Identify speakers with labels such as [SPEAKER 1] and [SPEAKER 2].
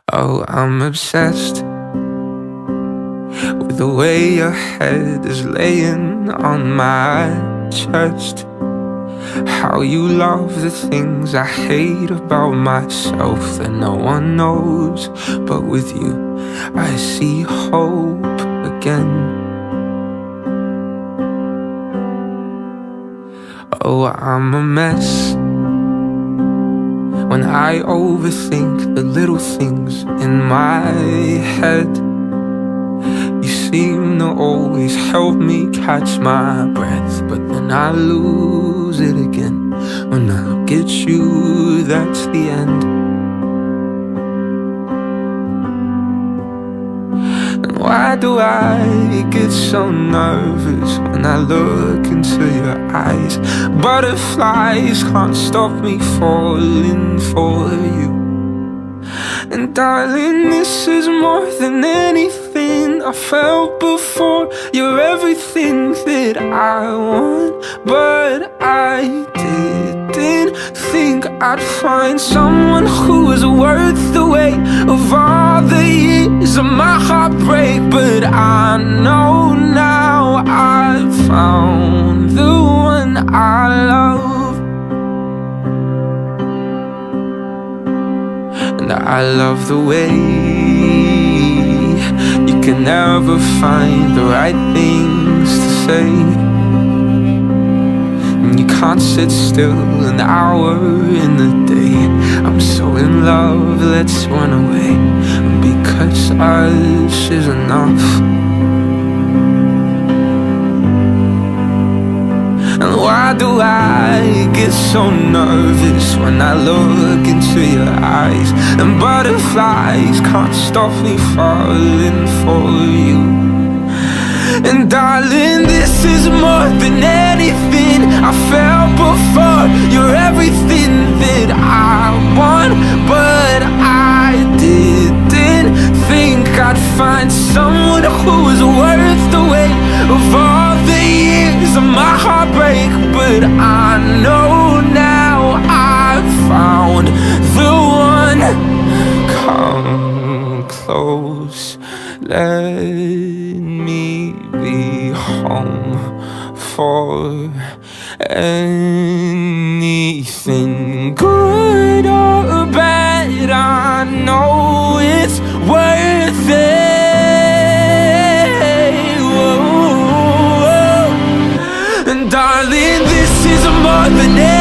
[SPEAKER 1] Oh, I'm obsessed with the way your head is laying on my chest. How you love the things I hate about myself that no one knows. But with you, I see hope again. Oh, I'm a mess when I overthink the little things in my head. You seem to always help me catch my breath, but then I lose it again. When I get you, that's the end. And why do I get so nervous when I look into your eyes? Butterflies can't stop me falling for you. And darling, this is more than anything I felt before. You're everything that I want, but I didn't think I'd find someone who was worth the weight of all the years of my heartbreak. But I know now I've found the one I love. And I love the way you can never find the right things to say, and you can't sit still an hour in the day. I'm so in love, let's run away, because us is enough. And why do I get so nervous when I look into your eyes? And butterflies can't stop me falling for you. And darling, this is more than anything I felt before. You're everything that I want, but I didn't think I'd find someone who was worth the weight of all the years of my heartbreak. But I know now I've found the one. Come close, let me be home for anything good or bad. I know it's worth it. Whoa. And darling, this is more than